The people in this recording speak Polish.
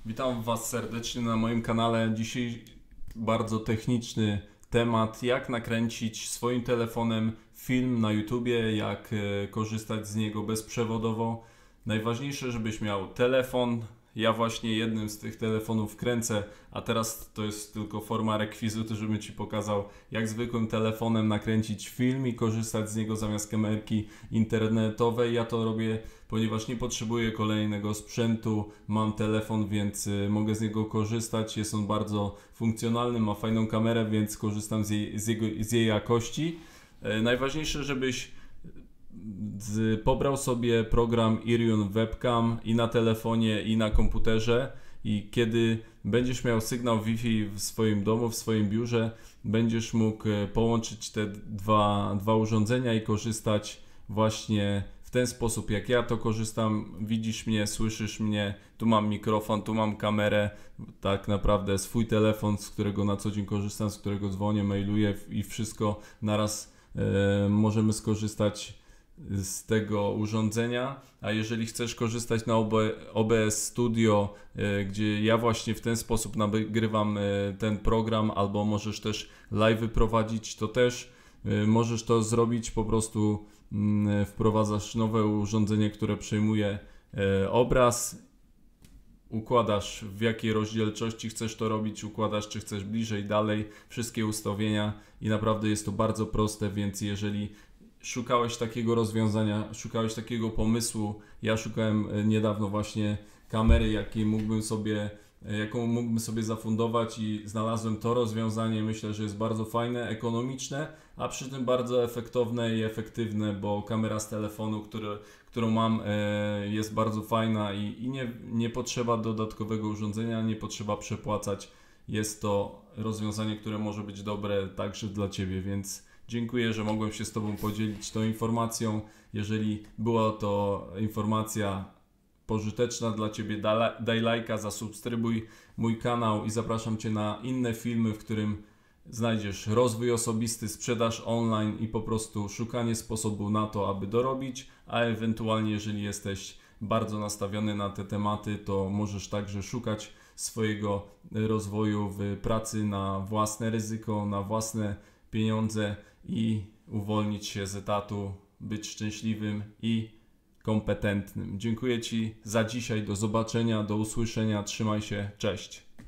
Witam Was serdecznie na moim kanale. Dzisiaj bardzo techniczny temat, jak nakręcić swoim telefonem film na YouTubie, jak korzystać z niego bezprzewodowo. Najważniejsze, żebyś miał telefon. Ja właśnie jednym z tych telefonów kręcę, a teraz to jest tylko forma rekwizytu, żebym Ci pokazał, jak zwykłym telefonem nakręcić film i korzystać z niego zamiast kamerki internetowej. Ja to robię, ponieważ nie potrzebuję kolejnego sprzętu, mam telefon, więc mogę z niego korzystać. Jest on bardzo funkcjonalny, ma fajną kamerę, więc korzystam z jej jakości. Najważniejsze, żebyś pobrał sobie program Iriun Webcam i na telefonie, i na komputerze, i kiedy będziesz miał sygnał Wi-Fi w swoim domu, w swoim biurze, będziesz mógł połączyć te dwa urządzenia i korzystać właśnie w ten sposób, jak ja to korzystam. Widzisz mnie, słyszysz mnie, tu mam mikrofon, tu mam kamerę, tak naprawdę swój telefon, z którego na co dzień korzystam, z którego dzwonię, mailuję i wszystko naraz możemy skorzystać z tego urządzenia. A jeżeli chcesz korzystać na OBS Studio, gdzie ja właśnie w ten sposób nagrywam ten program, albo możesz też live prowadzić, to też możesz to zrobić. Po prostu wprowadzasz nowe urządzenie, które przejmuje obraz, układasz w jakiej rozdzielczości chcesz to robić, układasz czy chcesz bliżej, dalej, wszystkie ustawienia i naprawdę jest to bardzo proste, więc jeżeli szukałeś takiego rozwiązania, szukałeś takiego pomysłu, ja szukałem niedawno właśnie kamery, jaką mógłbym sobie zafundować, i znalazłem to rozwiązanie. Myślę, że jest bardzo fajne, ekonomiczne, a przy tym bardzo efektowne i efektywne, bo kamera z telefonu, którą mam, jest bardzo fajna i nie potrzeba dodatkowego urządzenia, nie potrzeba przepłacać. Jest to rozwiązanie, które może być dobre także dla Ciebie, więc dziękuję, że mogłem się z Tobą podzielić tą informacją. Jeżeli była to informacja pożyteczna dla Ciebie, daj lajka, zasubskrybuj mój kanał i zapraszam Cię na inne filmy, w którym znajdziesz rozwój osobisty, sprzedaż online i po prostu szukanie sposobu na to, aby dorobić, a ewentualnie jeżeli jesteś bardzo nastawiony na te tematy, to możesz także szukać swojego rozwoju w pracy na własne ryzyko, na własne pieniądze i uwolnić się z etatu, być szczęśliwym i kompetentnym. Dziękuję Ci za dzisiaj, do zobaczenia, do usłyszenia, trzymaj się, cześć.